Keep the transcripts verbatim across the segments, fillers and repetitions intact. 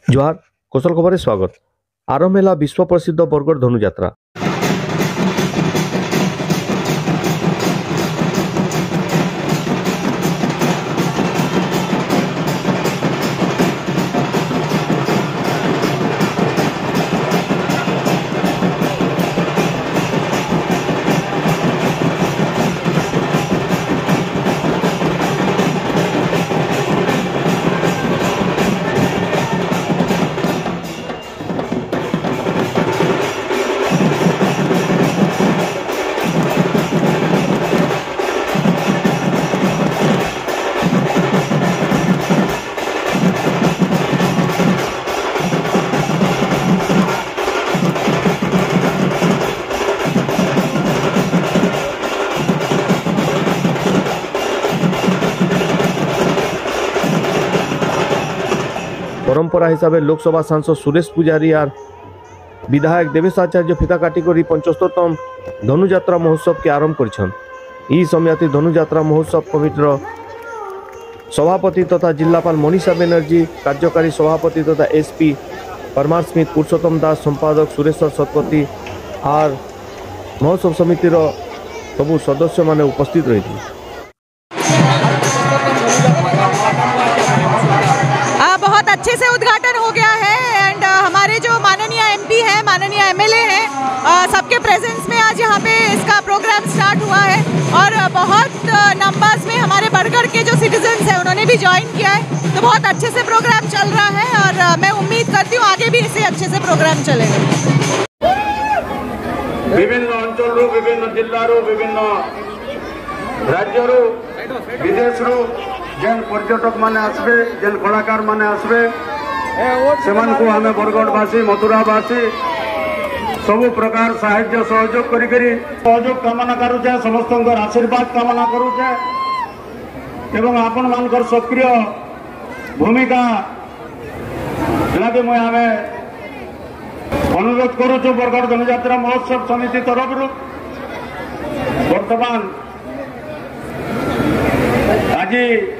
जोहार कौशल खबर स्वागत। आरंभ है विश्व प्रसिद्ध बरगड़ धनुयात्रा। परंपरा हिसाब से लोकसभा सांसद सुरेश पुजारी और विधायक देवेश आचार्य फिता काटी कर पंचस्तरतम धनुयात्रा महोत्सव के आरंभ कर समयाती धनुयात्रा महोत्सव कमिटर सभापति तथा जिलापाल मनीषा बनर्जी, कार्यकारी सभापति तथा एसपी परमार स्मिथ, पुरुषोत्तम दास, संपादक सुरेश्वर शतपथी और महोत्सव समितिर सबू सदस्य माने उपस्थित रही थी। बहुत अच्छे से उद्घाटन हो गया है एंड हमारे जो माननीय एमपी है, माननीय एमएलए है, सबके प्रेजेंस में आज यहाँ पे इसका प्रोग्राम स्टार्ट हुआ है और बहुत नंबर्स में हमारे बरगढ़ के जो सिटीजन्स हैं उन्होंने भी ज्वाइन किया है। तो बहुत अच्छे से प्रोग्राम चल रहा है और मैं उम्मीद करती हूँ आगे भी इसे अच्छे से प्रोग्राम चलेगा। विभिन्न अंचल विभिन्न जिल्लारू विभिन्न राज्यरू विदेशरू जेन पर्यटक माने आसबे, जेन कलाकार माने आसबे, सेमान को हमें बरगढ़वासी मथुरावासी सबु प्रकार साहाय्य सहयोग करी करी सहयोग कामना करुचे, समस्त आशीर्वाद कामना करुचे एवं आपण मानकर सक्रिय भूमिका लगे मुझे हमें अनुरोध करुचु बरगढ़ धनुयात्रा महोत्सव समिति तरफ वर्तमान आज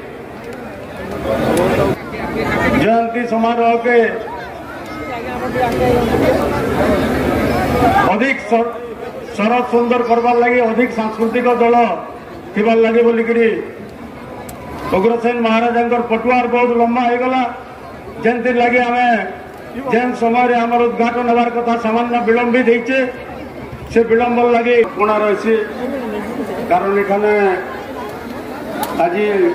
जयंती समारोह के अधिक शरद सुंदर करवार लगी अधिक सांस्कृतिक दल थी लगे बोलिकी उग्रसेन महाराज पटुआर बहुत लंबा हो गला जयंती लगे आम जेन समय आमर उद्घाटन होबार कथा सामान्य विलंबित होइछे से विलंब लगे कोणा रही कारण एखाने आज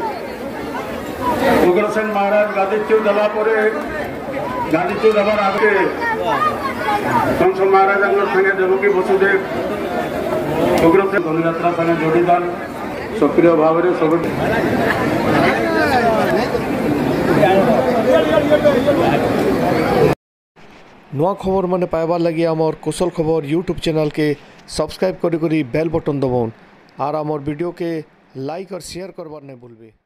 उग्रसेन महाराज गादीच्यु देला गादीच्यु देवार आगे कंस महाराज संगे देवकी वसुदेव उग्रसेन धनुयात्रा संगे जोड़ीदान सक्रिय भाव में सब नुआ खबर माने पाइबार लगी आमर कौशल खबर यूट्यूब चैनल के सब्सक्राइब करी करी बेल बटन दबाउन और आमर वीडियो के लाइक और शेयर करबार नहीं भूलबे।